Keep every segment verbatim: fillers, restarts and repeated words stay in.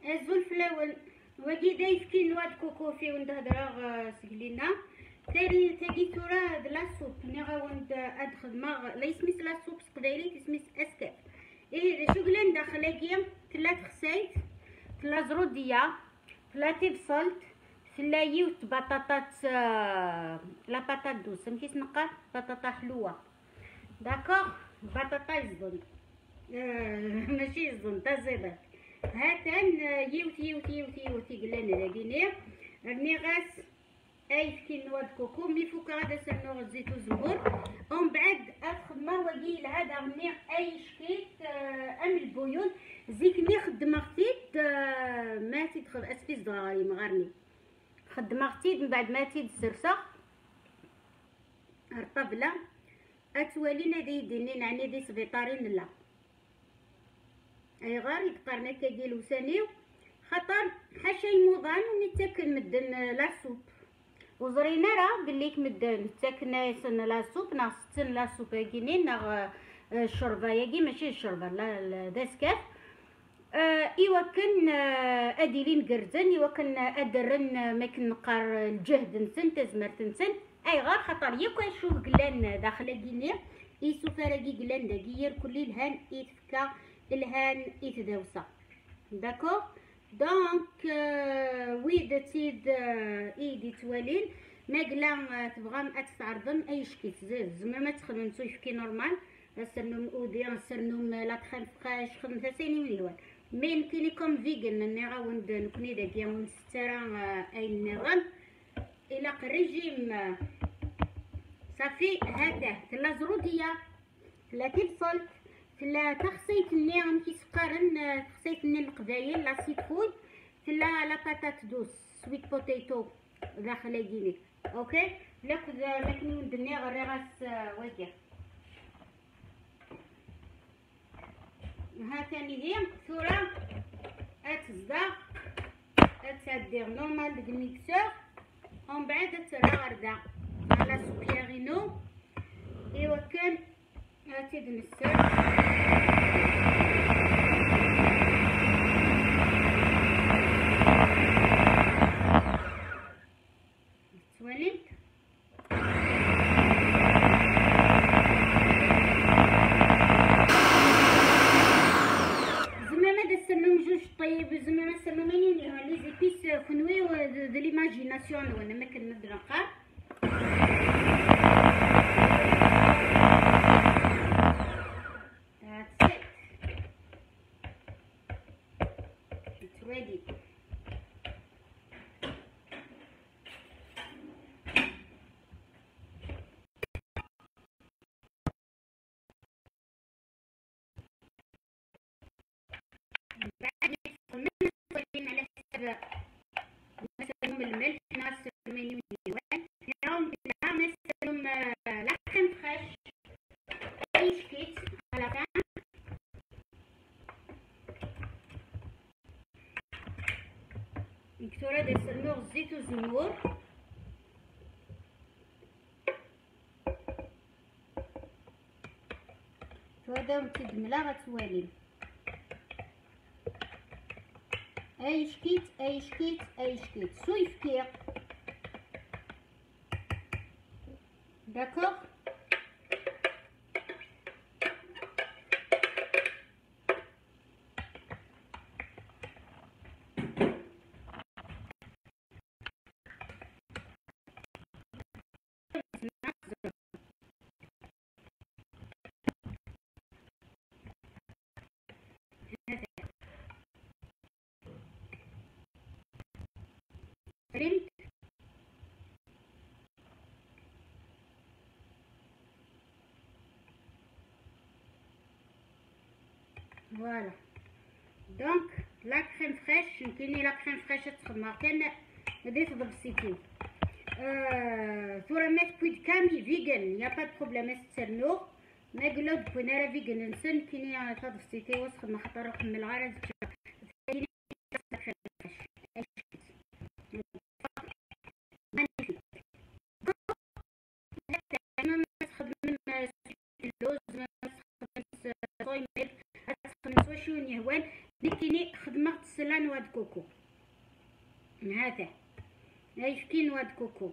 الزول في الاول وكي دايف كي نواد كوكوفي وند هضره سقلينا تاني تاقي تورا هاد لاصوب ني غاوند هاد خدمه لا يسميت لاصوب قدايري تسميت اسكاف. ايه شغلان داخلاكيا تلا تخسايت تلا زروديه تلا تبصلت تلا يوت بطاطات لا بطاط دوس مكي تنقر بطاطا حلوه داكوغ بطاطا الزبن ماشي الزبن تا زيبات هاتان يوت يوت يوت يوت قلنا لاقيني رني غاس اي كي نواد كوكو مي فوق هذا سنو زيت وزنبور ومن بعد الخدمه وقيل هذا رني اي شكيت ام البويون زيكني خدمه خديت ما تدخل اسفيس دغاري مغارني خدمه خديت من بعد ما تيد السرسه الطبله اتوالينا دي ديني نعني دي سبيطارين لا اي غار يتقارنا كاكيل وسانيو خاطر حاشا يموضان ونتاكل مدن لاصوب وزرينا راه بليك مدن تاكلنا يسن لاصوب ناغ ستن لاصوب كاينين ناغ الشربه ياكي ماشي الشربه لا داسكاف آه ايوا كن آه اديلين قرزن ايوا كن ادرن ما كنقار الجهد نسن تزمرت نسن اي غار خاطر ياك نشوف قلان داخله كينيا يسو فراكي قلان داكير كل الهان يتفكا الهان يتداوسا داكوغ دونك آه ويد تيد آه ايدي توالين ما قلا تبغى تستعرضن اي شكيت زعما ما تخدم يفكي نورمال سرنوم اوديان سرنوم لا تخن فقاش خدم ثاني من الوان مي يمكن يكون فيجن ني غاوند نكوني داكيا ونسترا اي النظام الى ريجيم صافي هذا تلا زروديه تلا تبصل تلا تخسيت النيرم كي سقارن تخسيت الني القدايل لا سيتفون تلا لا باتات دوس سويت بوتيتو داخله كيني اوكي لا لكن ندني غير راس وجه ها ثاني هي مكسوره اتزدا اتسدير نورمال ديك الميكسور ومن بعد ترى غرده على سوبيرينو ايوا كان هاتي دنسر تواليت طيب زعما ما سمميني لي زيبيس كنوي د ليماجيناسيون وانا ما كنقدر نقار that's it it's ready نسلم الملح نسلم النيوان نعم بلا نسلم لحم فريش اي شكيت على كان مكتورة ديسلمو الزيت والزنور هذا وتدملا غتوالي اي شكيت اي شكيت اي شكيت سو يفكير داكوغ ريمت فوالا دونك لا كريم فريش يمكنني لا كريم فريش تخدم كان بديت بالسيتين euh pour mettre puis de cami vegan il y a pas de problème استرنو ما قلو تكون راه فيغان نسن كيني انا تضفتي وسخ ما خطر نحمل غير اللوز ما تخدمش صويمير تخدمش واش يهوان لكني خدمه تسلا نوع د كوكو هذا ايش كي نوع د كوكو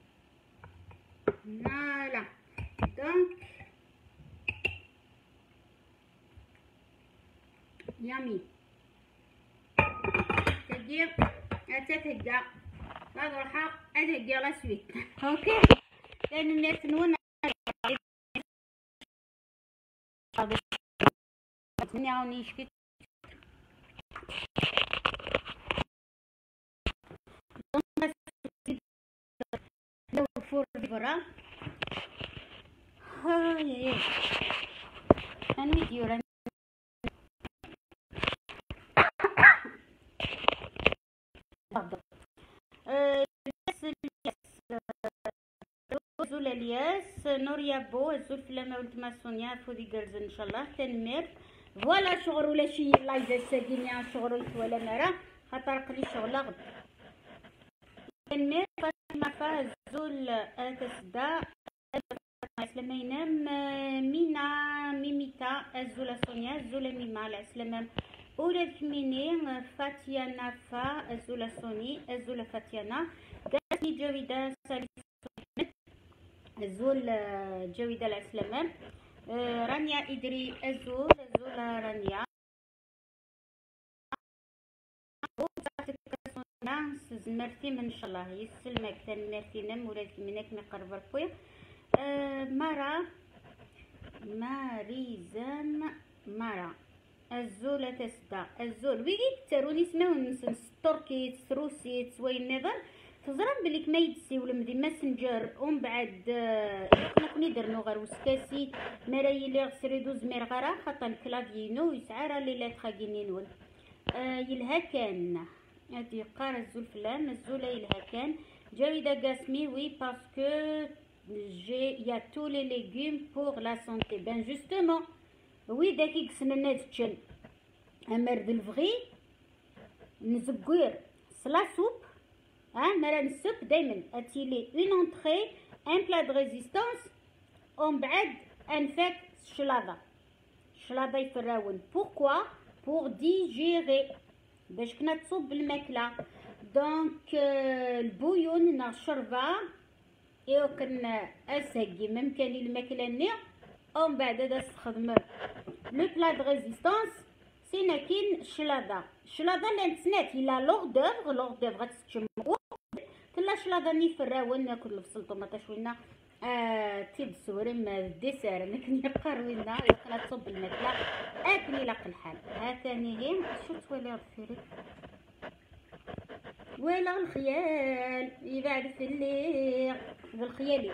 فوالا. دونك يامي تدير اتتهجا هذا راح اتهجا لا سويت اوكي لان الناس نون نعاوني شكيت لو فور برا هاي انا فيديو راني زول الياس نوريا بو زول فلامه ولد ماسونيا فودي جيرلز ان شاء الله تنمر فوالا شغل ولا شي لايف ساكينيا شغل ولا مرا خاطر قلي شغل غد تنمر فاطمه فاز زول اتسدا السلامه ينام مينا ميميتا الزولا سونيا الزولا ميما السلامه أولى ثمينين فاتيانا فا الزولا سوني الزولا فاتيانا قاسني جويدة سالي الزول جويدة العسلامة رانيا إدري الزول الزولا رانيا زمرتي من شاء الله يسلمك تنمرتي نم ولا منك مقرب ربوي مرا ماريزان مرا الزولة تسدا الزول ويجي تروني سماو نسن ستوركيت سروسيت وين نظر تزرم بليك ما يدسي ولا مدي ماسنجر ومن بعد يقنا كوني درنو غير وسكاسي مراي لي غسريدو زمير غرا خاطر الكلافينو يسعى راه لي تخاكينينول آه يلها كان هادي قارا الزول فلان الزولة يلها كان جاويدا قاسمي وي باسكو جي يا تو لي ليغوم بور لا سونتي بان جوستومون وي داكي قسنا تشن امرد الفغي نزكوير سلا سوب ها مرا نسوب دايما اتيلي اون اونطري ان بلا دو ريزيستانس ومن بعد انفاك الشلاضه الشلاضه يفراون بوركوا بور ديجيري باش كنا تصوب الماكله دونك البويون نا الشربه ايوا كنا اسهقي ممكن الماكله ني ومن بعد هذا استخدم لو بلا دو ريزيستانس سينا كاين الشلاضه الشلاضه اللي نتسنات الى لوغ دوفغ لوغ دوفغ غتستشمو كلا شلاضه ني فراون ناكل البصل طوماطه شوينا آه تيد سورم الديسير نكني قروينا يقنا تصب الماكله اكلي لاق الحال ها ثاني هي شو تولي الفيري ولا الخيال يبعد في الليل بالخيالي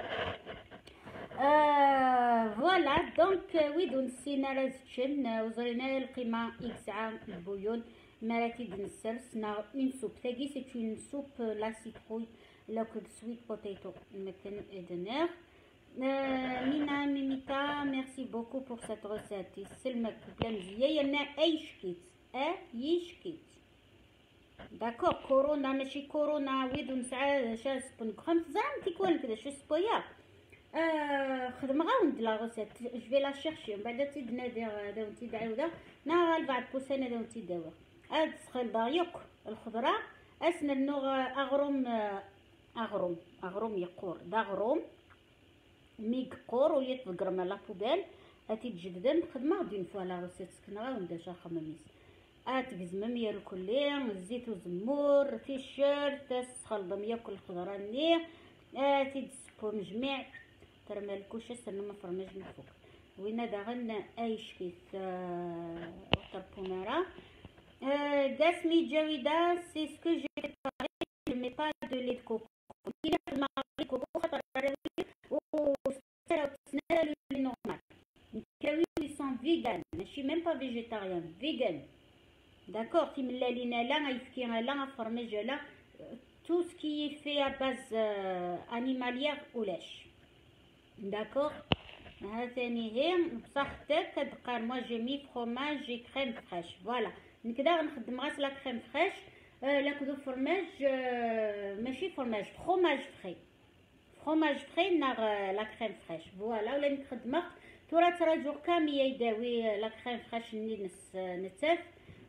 آه فوالا دونك ويدو نسينا رازتشن وزرينا القيمه اكس عام البويون مراتي دنسرسنا اون سوب تاكي سي اون سوب لا سيتروي لا كو سويت بوتيتو مثلا ادنر مينا ميميتا ميرسي بوكو بور سيت روسيت يسلمك بلا مزيان يا اي شكيت اي شكيت داكور كورونا ماشي كورونا ويدو نسعى شاس بنك خمس زعما تيكون كذا شو سبويا آه خدم غاوند لا غوسيت جو في لا شيرشي من بعد تيد نادي هذا ونتي داودا نا بعد بوسان هذا ونتي داوا هاد سخيل دايوك الخضره اسنا النوغ اغروم اغروم اغروم يقور داغروم ميك قور وليت تقرم لا بوبال اتي تجددن خدمه دين فوا لا غوسيت سكن غاوند شا خماميس اتقزمم يا الكليه الزيت وزمور تيشيرت تسخلضم ياكل الخضره ني اتي تسبو مجميع ترمى الكوشه سنه ما فرماج من فوق وين داغن ايش كيف وتر بومارا قاسمي جويدا سي سكو جي جو مي با دو لي كوكو كاين ما كوكو خاطر و سنه لي نورمال كاوي لي سون فيغان ماشي ميم با فيجيتاريان فيغان داكور تيملا لينا لا غيفكيها لا فرماج لا tout ce qui est fait à base euh, animalière ولاش داكور ها ثاني هي بصح حتى كتبقى موا جي مي فروماج جي كريم فريش فوالا نكدا غنخدم غاس لا كريم فريش آه لا كدو فرماج آه ماشي فرماج فروماج فري فروماج فري ناغ لا كريم فريش فوالا ولا نخدمها تورا تراجو كامل يداوي لا كريم فريش ني نس نتاف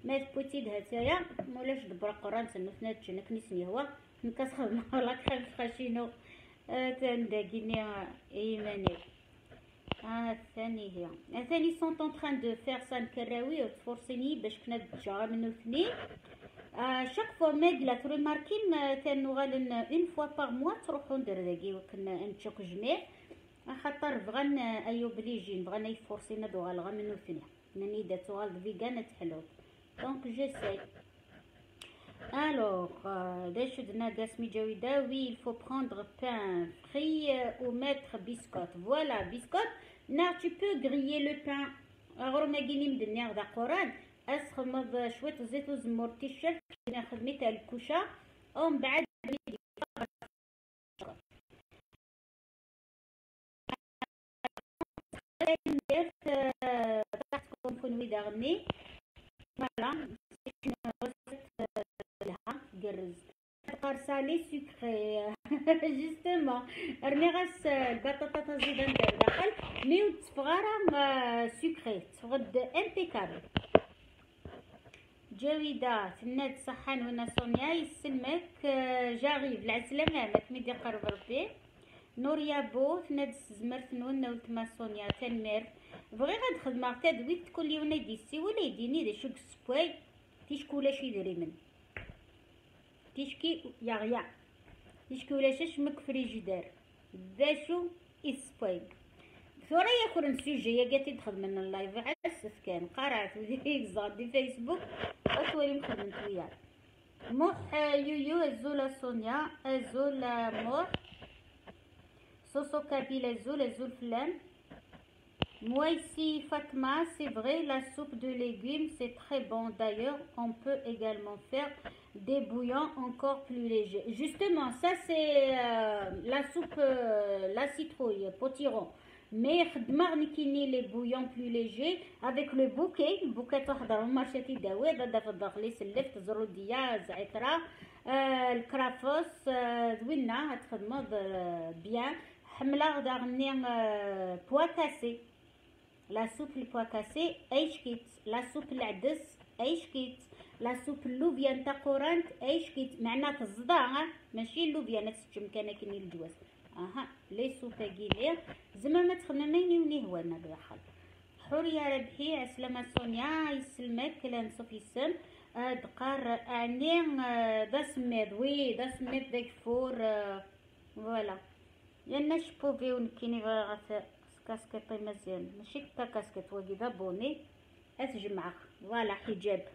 ما تبوتي دهتايا مولاش دبر قران سنفنا تجنك نسني هو نكسخدم لا كخاف خاشينو تنداكيني ايماني. اه الثاني هي الثاني سون طون تران دو فير سان كراوي وتفورسيني باش كنا تجا منو اثنين. شاك فوا ماكلا تري ماركين تانو غالن اون فوا باغ موا تروحو ندير داكي وكنا نتشوك جميع خاطر بغان ايو بليجين بغانا يفورسينا دو غالغا منو اثنين ناني داتو غالد فيغان تحلو دونك جيساي. Alors, داش دنا داسمي جويدا وي il faut prendre pain frit ou mettre biscotte. Voilà, biscotte. Na tu peux griller le pain. Alors ما جيني مدني غدا قران اسخمض شويه زيت وزمور تيشرت ناخذ مثال الكوشه ومن بعد درت تاعكم كون ويدا غني فوالا لها كرز تقار سالي سكري جوستومون رمي غاس البطاطا تزيد ندير داخل مي وتصفغاره سكري تفغد امبيكابل. جويدة تناد صحان ونا سونيا يسلمك جاغيب العسلامة ماك ميدي قرب ربي. نوريا بو تناد زمرت نونا ولتما سونيا تنمر بغي غاد خدمة تدويت تكون لي ونا ديسي ولا يديني دا شوك سبواي تيشكو ولا شي دري من تيشكي يا غيا تيشكي ولا شاش مك فريجيدار دا شو اسبواي ثورة ياكل نسيجي قالت تدخل من اللايف عسف كان قرعت وديك زادي فيسبوك اطولي مخدمت وياه موح يويو الزولا سونيا الزولا موح صوصو كابيل الزول الزول فلان. Moi ici Fatma, c'est vrai la soupe de légumes c'est très bon, d'ailleurs on peut également faire des bouillons encore plus légers. Justement ça c'est euh, la soupe euh, la citrouille potiron. Mais خدمة les bouillons plus légers avec le bouquet bouquet تحضر مارشة تداوي ضد في الداخل سلفت زرودية زعترة آه الكرافوس آه زوينة هتخدمو بيان حملة غدا غني آه بوا كاسي لا سوب البوا كاسي ايش كيت لا سوب العدس ايش كيت لا سوب اللوبيان تا قورانت ايش كيت معنات الصداع ماشي اللوبيان نفس كان كاين الجواز اها لي سوبا كيلي زعما ما تخمميني وني هو انا داخل. حوريه ربحي عسلامه سونيا يسلمك لا نصف يسم دقار اني دا سميد وي دا سميد داك فور فوالا لان شبوبي ونكيني غا كاسكيطي مزيان ماشي تا كاسكيط وكذا بوني اتجمعك فوالا حجاب.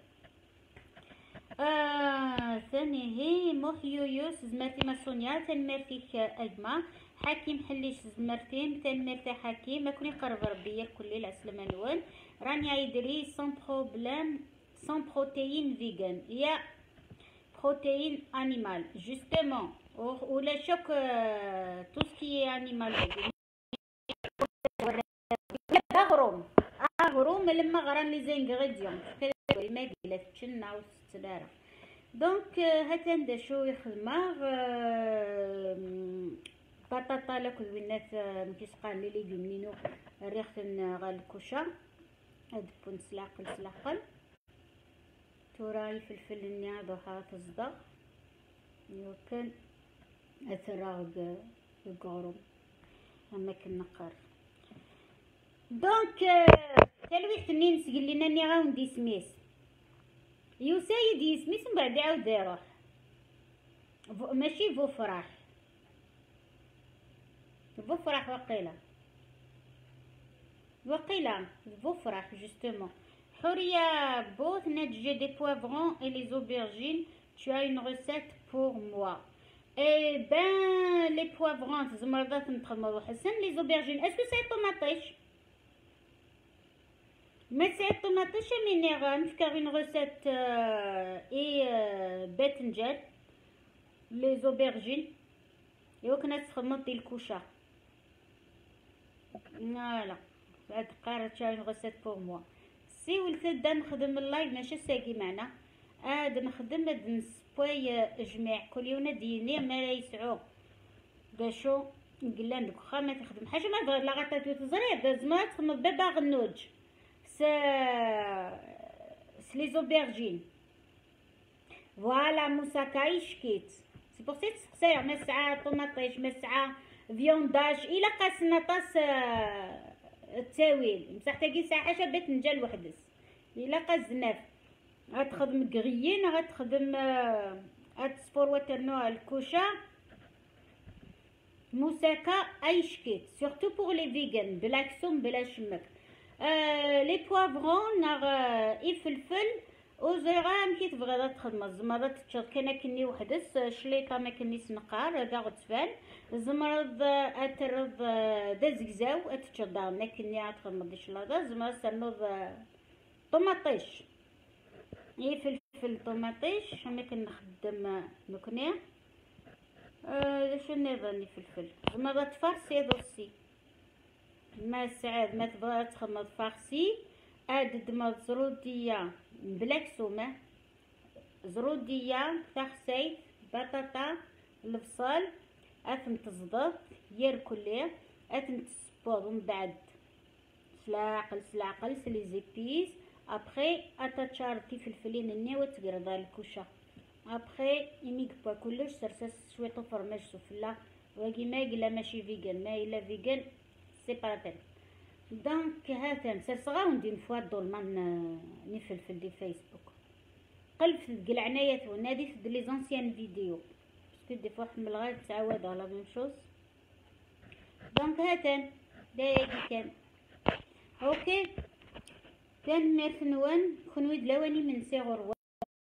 آه ثاني هي موحيويوس زمرتي ما سونيا تنمر فيك اجمع حكيم حليش زمرتين تنمر تا حكيم ما كوني قرب ربي الكل العسلامه نوال راني عيدري سون بروبليم سون بروتين فيغان يا بروتين انيمال جوستومون ولا شوك تو سكي انيمال غروم غروم لما غران لي زانغريديون ما قيلت تشنا وستدار دونك هاتا ندا شو يخدمه بطاطا لك البنات مكيسقان لي ليغوم نينو ريختن غال الكوشه هاد بون سلاقل سلاقل توراي فلفل نيا ضحى تصدق يمكن اثراغ القروم اما كنقر دونك تلويت النين سقل لنا ني غاوندي سميس يو سيد يسميس من بعد يعاود يروح ماشي فو فرح فو فرح وقيله وقيله فو فرح جوستومون. حوريه بوث نتجي دي بوافرون et les aubergines tu as une recette pour moi. Eh ben les poivrons زمرضات نتخدمو حسن les aubergines est-ce que c'est tomates mais c'est tomates minérales faire une recette euh, et euh, باذنجان les aubergines et وكنا تخدمو ديال الكوشه فوالا هاد قارت tu as une recette pour moi. سي ولت دا نخدم اللايف ماشي ساقي معنا عاد نخدم هاد نسبوي جميع كل يوم ديني ما لا يسعو باشو نقول لك واخا ما تخدم حاجه ما بغيت لا غطاتو تزريب زعما تخدم بابا غنوج س لي زوبرجين فوالا موساكاي شكيت سي بور سي تسقساي مسعى طوماطيش مسعى فيونداج الا قاسنا طاس التاويل بصح تاكي ساعه حاجه بات نجا وحدس الا قاس زناف غتخدم كغيين غتخدم هاد سبور واترنو الكوشه موساكا اي شكيت سورتو بور لي فيغان بلا كسوم بلا شمك. آه لي بوافرون ناغ الفلفل وزيغام كي تبغي تخدم الزمرة تشط كاين كني وحدس شليطه ما كنيس نقار كاع غتفان الزمرد اترد دا زكزاو اتشط ما كني تخدم دي شلاضه زمرد سنوض طوماطيش اي فلفل طوماطيش ما كنخدم نكني أه شنو ظني فلفل زعما تفرسي دوسي ما سعاد ما تبغى تخمض فارسي ادد ما زروديه بلا كسومه زروديه تاخسيت بطاطا البصل اثم تزبط يركليه اثم تسبوض ومن بعد سلاقل سلاقل سلي زيبيس ابخي اتاتشارتي فلفلين النيوه تقرض الكوشه ابخي يميك با كلش سرسس شويه فرماج سفله واقي ما قلا ماشي فيغان ما الا فيغان سي با بين دونك هاثم سرسغا وندي نفوا الظلمان نفلفل دي فيسبوك قلب في العنايات ونادي في لي زونسيان فيديو باسكو دي فوا حمل غير تعاود على ميم شوز دونك هاثم دايقي كان اوكي كان ميرث نوان كون ويد لواني من سي غروا